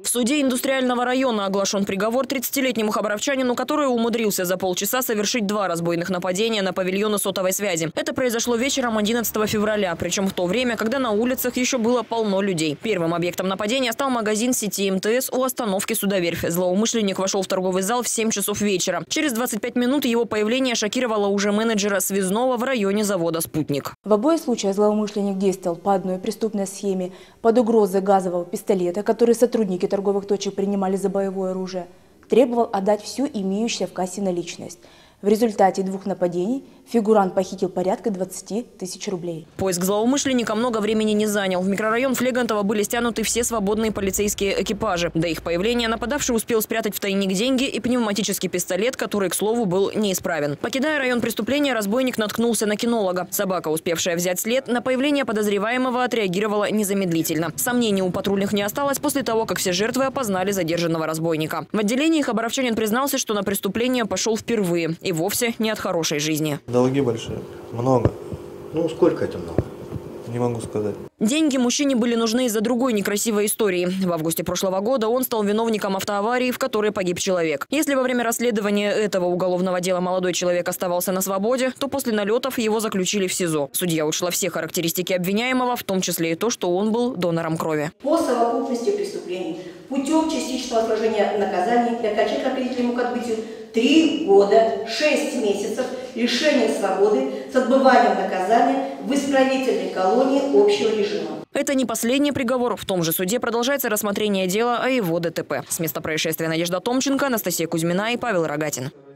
В суде индустриального района оглашен приговор 30-летнему хабаровчанину, который умудрился за полчаса совершить 2 разбойных нападения на павильоны сотовой связи. Это произошло вечером 11 февраля, причем в то время, когда на улицах еще было полно людей. Первым объектом нападения стал магазин сети МТС у остановки «Судоверфь». Злоумышленник вошел в торговый зал в 7 часов вечера. Через 25 минут его появление шокировало уже менеджера связного в районе завода «Спутник». В обоих случаях злоумышленник действовал по одной преступной схеме под угрозой газового пистолета, который сотрудники торговых точек принимали за боевое оружие, требовал отдать всю имеющуюся в кассе наличность. В результате 2 нападений фигурант похитил порядка 20 тысяч рублей. Поиск злоумышленника много времени не занял. В микрорайон Флегантова были стянуты все свободные полицейские экипажи. До их появления нападавший успел спрятать в тайник деньги и пневматический пистолет, который, к слову, был неисправен. Покидая район преступления, разбойник наткнулся на кинолога. Собака, успевшая взять след, на появление подозреваемого отреагировала незамедлительно. Сомнений у патрульных не осталось после того, как все жертвы опознали задержанного разбойника. В отделении хабаровчанин признался, что на преступление пошел впервые. И вовсе не от хорошей жизни. Долги большие. Много. Ну, сколько это много? Не могу сказать. Деньги мужчине были нужны из-за другой некрасивой истории. В августе прошлого года он стал виновником автоаварии, в которой погиб человек. Если во время расследования этого уголовного дела молодой человек оставался на свободе, то после налетов его заключили в СИЗО. Судья учла все характеристики обвиняемого, в том числе и то, что он был донором крови. По совокупности преступлений путем частичного отложения наказания для окончательного определения к отбытию 3 года, 6 месяцев лишения свободы с отбыванием наказания в исправительной колонии общего режима. Это не последний приговор. В том же суде продолжается рассмотрение дела о его ДТП. С места происшествия Надежда Томченко, Анастасия Кузьмина и Павел Рогатин.